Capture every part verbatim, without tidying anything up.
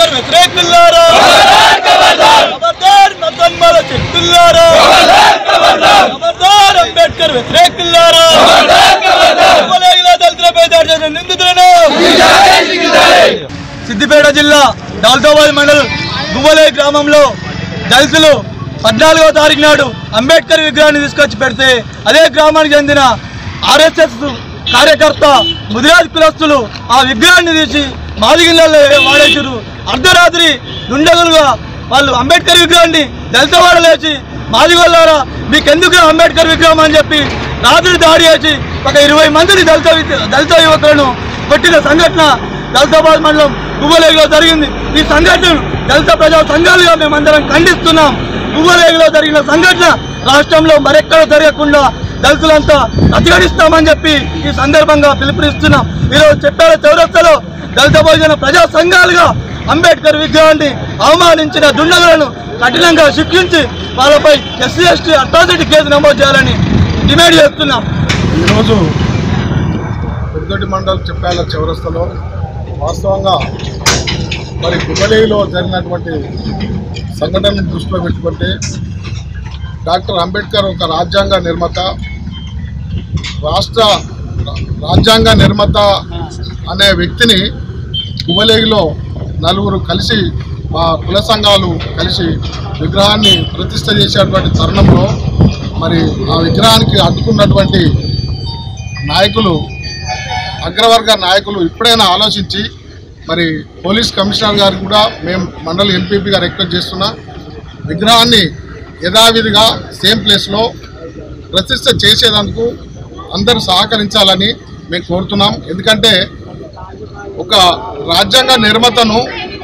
అంబేద్కర్ వ్యతిరేకులారా ఖబర్దార్ మతన్మాల శక్తులారా ఖబర్దార్ అంబేద్కర్ వ్యతిరేకులారా దళితులపై దాడి చేసిన నిందితులను సిద్దిపేట జిల్లా దౌలతాబాద్ మండలం గువ్వలే గ్రామంలో దళితులు పద్నాలుగవ తారీఖు నాడు అంబేద్కర్ విగ్రహాన్ని తీసుకొచ్చి పెడితే అదే గ్రామానికి చెందిన ఆర్ఎస్ఎస్ కార్యకర్త ముదిరాజ్ కులస్తులు ఆ విగ్రహాన్ని తీసి మాదిగిళ్ళలో వాడేసారు. అర్ధరాత్రి దుండగులుగా వాళ్ళు అంబేద్కర్ విగ్రహాన్ని దళిత వాడలేసి మాదిగోళ్ళారా మీకెందుకు అంబేద్కర్ విగ్రహం అని చెప్పి రాత్రి దాడి చేసి ఒక ఇరవై మందిని దళిత దళిత యువకులను కొట్టిన సంఘటన దళితాబాద్ మండలం గువ్వలేగిలో జరిగింది. ఈ సంఘటన దళిత ప్రజా సంఘాలుగా మేమందరం ఖండిస్తున్నాం. గువ్వలేగిలో జరిగిన సంఘటన రాష్ట్రంలో మరెక్కడ జరగకుండా దళితులంతా ప్రతిఘటిస్తామని చెప్పి ఈ సందర్భంగా పిలుపునిస్తున్నాం. ఈరోజు చెప్పాల చౌరస్తాలో దళిత బహుజన ప్రజా సంఘాలుగా అంబేద్కర్ విగ్రహాన్ని అవమానించిన దుండగులను కఠినంగా శిక్షించి వాళ్ళపై ఎస్సీ ఎస్టీ అట్రాసిటీ కేసు నమోదు చేయాలని డిమాండ్ చేస్తున్నాం. ఈరోజు పెద్దొడ్డి మండలం చెప్పాల చౌరస్తాలో వాస్తవంగా మరి గువ్వలేగిలో జరిగినటువంటి సంఘటనను దృష్టిలో పెట్టుకుంటే డాక్టర్ అంబేద్కర్ ఒక రాజ్యాంగ నిర్మాత, రాష్ట్ర రాజ్యాంగ నిర్మాత అనే వ్యక్తిని గువ్వలేగిలో నలుగురు కలిసి మా కుల సంఘాలు కలిసి విగ్రహాన్ని ప్రతిష్ఠ చేసేటువంటి తరుణంలో మరి ఆ విగ్రహానికి అడ్డుకున్నటువంటి నాయకులు, అగ్రవర్గ నాయకులు ఇప్పుడైనా ఆలోచించి మరి పోలీస్ కమిషనర్ గారు కూడా మేము మండల ఎంపీపీగా రిక్వెస్ట్ చేస్తున్నా విగ్రహాన్ని యథావిధిగా సేమ్ ప్లేస్లో ప్రతిష్ఠ చేసేందుకు అందరూ సహకరించాలని మేము కోరుతున్నాం. ఎందుకంటే ఒక రాజ్యాంగ నిర్మాతను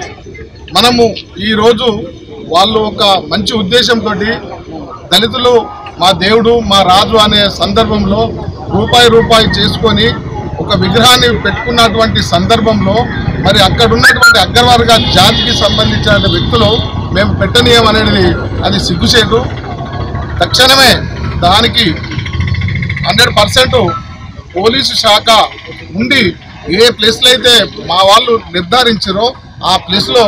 మనము ఈరోజు వాళ్ళు ఒక మంచి ఉద్దేశంతో దళితులు మా దేవుడు మా రాజు అనే సందర్భంలో రూపాయి రూపాయి చేసుకొని ఒక విగ్రహాన్ని పెట్టుకున్నటువంటి సందర్భంలో మరి అక్కడ ఉన్నటువంటి అగ్రవర్గ జాతికి సంబంధించిన వ్యక్తులు మేము పెట్టనీయం అనేది అది సిగ్గుచేటు. తక్షణమే దానికి హండ్రెడ్ పర్సెంట్ పోలీసు శాఖ ఉండి ఏ ప్లేస్లో అయితే మా వాళ్ళు నిర్ధారించారో ఆ ప్లేస్లో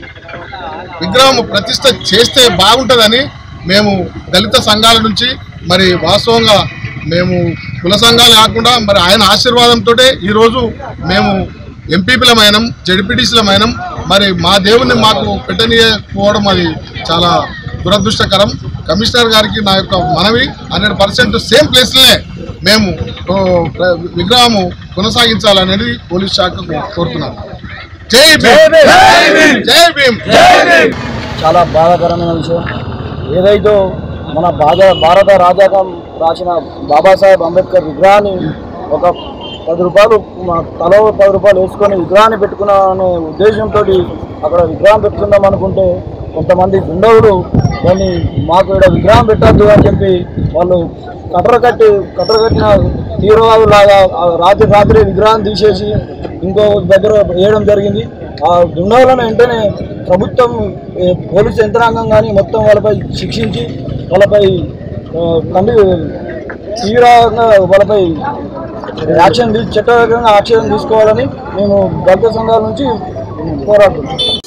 విగ్రహం ప్రతిష్ఠ చేస్తే బాగుంటుందని మేము దళిత సంఘాల నుంచి మరి వాస్తవంగా మేము కుల సంఘాలు కాకుండా మరి ఆయన ఆశీర్వాదంతో ఈరోజు మేము ఎంపీపీలమైనం, జడ్పీటీసీలమైనం. మరి మా దేవుని మాకు పెట్టనీయకపోవడం అది చాలా దురదృష్టకరం. కమిషనర్ గారికి నా యొక్క మనవి హండ్రెడ్ పర్సెంట్ సేమ్ ప్లేస్లోనే మేము విగ్రహము కొనసాగించాలనేది పోలీస్ శాఖకు కోరుతున్నాను. జై భీమ్, జై భీమ్. చాలా బాధాకరమైన విషయం ఏదైతే మన బాధ భారత రాజ్యాంగం రాసిన బాబాసాహెబ్ అంబేద్కర్ విగ్రహాన్ని ఒక పది రూపాయలు తలో పది రూపాయలు వేసుకొని విగ్రహాన్ని పెట్టుకున్నామనే ఉద్దేశంతో అక్కడ విగ్రహం పెట్టుకుందాం అనుకుంటే కొంతమంది దుండగులు దాన్ని మాకు ఇక్కడ విగ్రహం పెట్టద్దు అని చెప్పి వాళ్ళు కట్టర కట్టి కట్టర కట్టిన తీవ్రవాదులాగా రాత్రి రాత్రి విగ్రహం తీసేసి ఇంకో దగ్గర వేయడం జరిగింది. ఆ దుండగులను వెంటనే ప్రభుత్వం పోలీసు యంత్రాంగం కానీ మొత్తం వాళ్ళపై శిక్షించి వాళ్ళపై కండి తీవ్రంగా వాళ్ళపై యాక్షన్ చట్టపరంగా యాక్షన్ తీసుకోవాలని మేము దళిత సంఘాల నుంచి పోరాడుతున్నాం.